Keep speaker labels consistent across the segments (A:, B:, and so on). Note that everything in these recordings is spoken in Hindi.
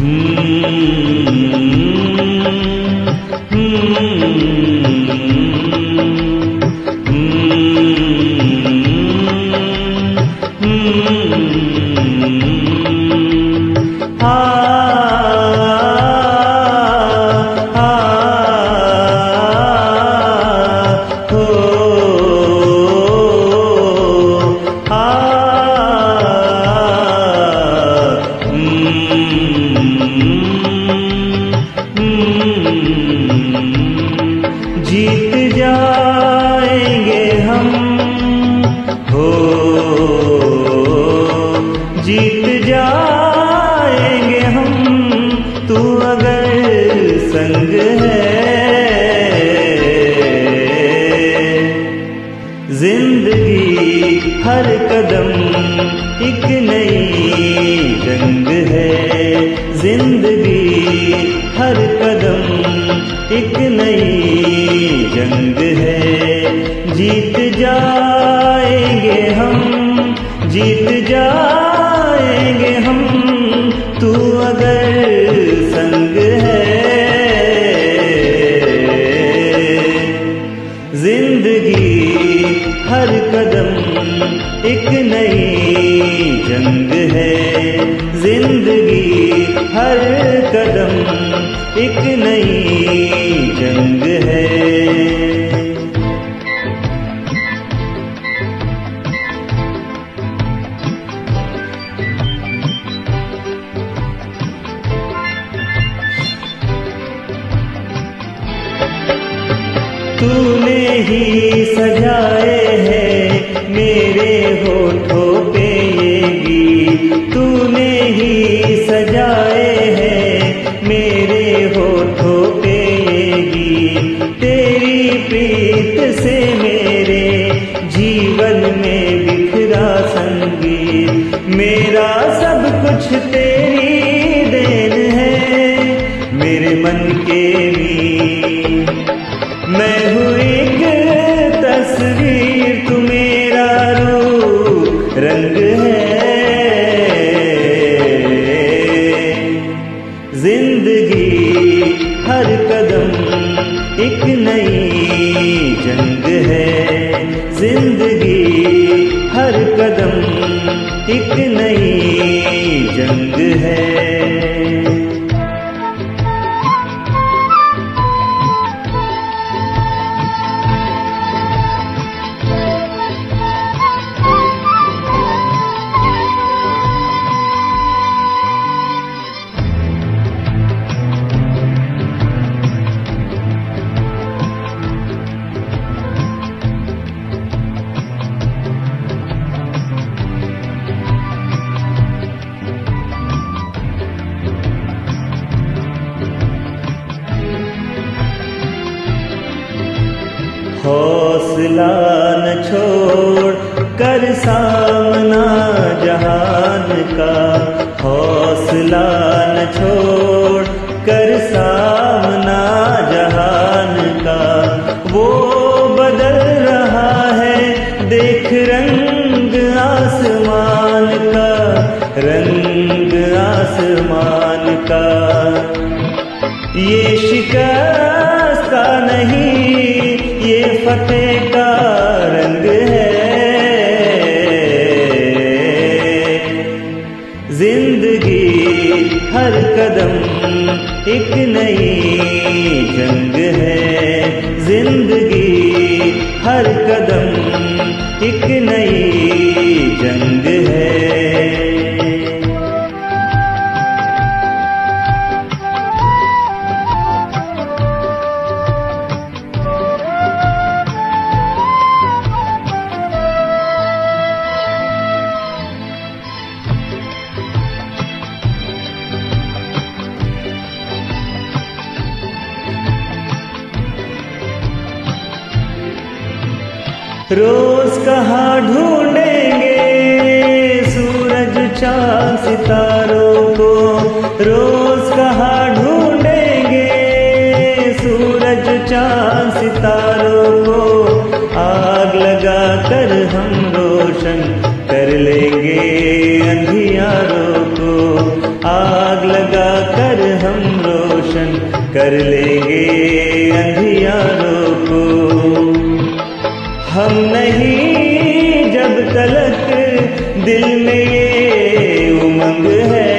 A: जीत जाएंगे हम, हो जीत जाएंगे हम, तू अगर संग है। जिंदगी हर कदम एक नई जंग है, जिंदगी हर कदम एक नई जंग है। जीत जाएंगे हम, जीत जाएंगे हम, तू अगर संग है। जिंदगी हर कदम एक नई जंग है, जिंदगी हर कदम एक नई जंग है। तूने ही सजाए हैं मेरे होठों पे ये गीत, तूने ही सजाए हैं मेरे होठों पे ये गीत। तेरी प्रीत से मेरे जीवन में बिखरा संगीत, मेरा सब कुछ तेरी देन है। मेरे मन के मीत मैं हूँ एक तस्वीर, तू मेरा रूप रंग है। जिंदगी हर कदम एक नई जंग है, जिंदगी हर कदम एक नई जंग है। हौसला न छोड़ कर सामना जहान का, हौसला न छोड़ कर सामना जहान का। वो बदल रहा है देख रंग आसमान का, रंग आसमान का। ये शिकस्त का नहीं, ये फतेह का रंग है। जिंदगी हर कदम एक नई जंग है, जिंदगी हर कदम एक नई जंग है। रोज कहाँ ढूंढेंगे सूरज चांद सितारों को, रोज कहाँ ढूंढेंगे सूरज चांद सितारों को। आग लगा कर हम रोशन कर लेंगे अंधियारों को, आग लगा कर कर लेंगे अंधियारों को। हम नहीं जब तलक दिल में ये उमंग है,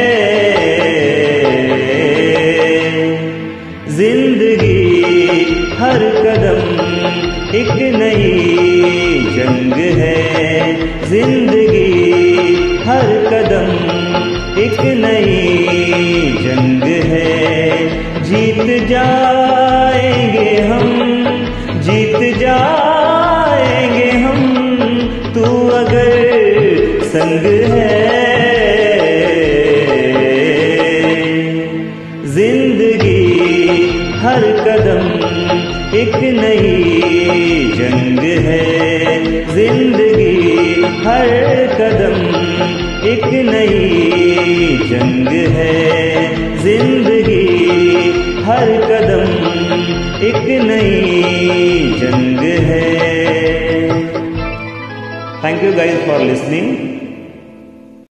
A: जिंदगी हर कदम एक नई जंग है। जिंदगी हर कदम एक नई जंग है। जीत जाएंगे हम, जीत जाएंगे हम, तू अगर संग है। जिंदगी हर कदम एक नई जंग है। जिंदगी हर कदम एक नई जंग है। जिंदगी हर कदम एक नई जंग है। Thank you guys for listening.